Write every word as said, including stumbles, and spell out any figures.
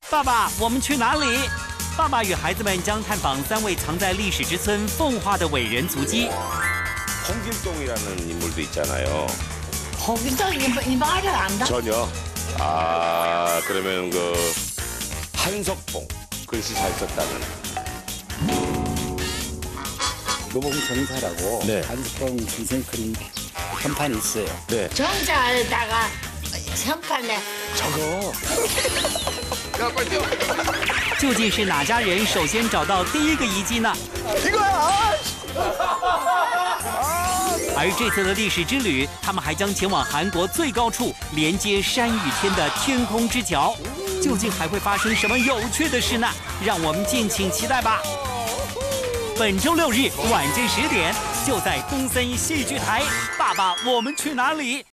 爸爸，我们去哪里？爸爸与孩子们将探访三位藏在历史之村奉化的伟人足迹。 홍길동이라는 인물도 있잖아요. 홍길동 이, 이 말을 안다? 전혀. 아 그러면 그 한석봉 글씨 잘 썼다는. 노봉 정사라고 네. 한석봉 선생 그림 현판이 있어요. 네. 정자에다가 현판에 저거. 究竟是哪家人首先找到第一个遗迹呢？ 而这次的历史之旅，他们还将前往韩国最高处，连接山与天的天空之桥。究竟还会发生什么有趣的事呢？让我们敬请期待吧。本周六日晚间十点，就在东森戏剧台。爸爸，我们去哪里？